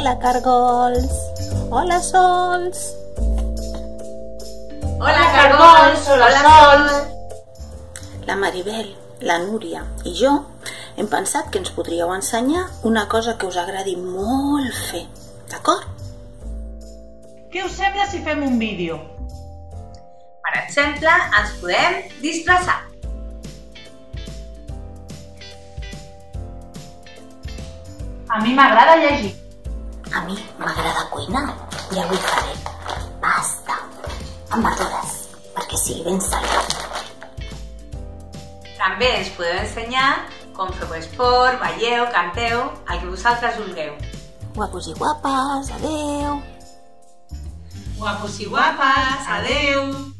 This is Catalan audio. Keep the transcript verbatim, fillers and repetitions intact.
Hola, cargols! Hola, sols! Hola, cargols! Hola, sols! La Maribel, la Núria i jo hem pensat que ens podríeu ensenyar una cosa que us agradi molt fer, d'acord? Què us sembla si fem un vídeo? Per exemple, ens podem disfressar. A mi m'agrada llegir. A mi m'agrada cuinar i avui faré pasta amb verdures perquè sigui ben salat. També ens podeu ensenyar com feu esport, balleu, canteu, el que vosaltres vulgueu. Guapos i guapes, adeu! Guapos i guapes, adeu!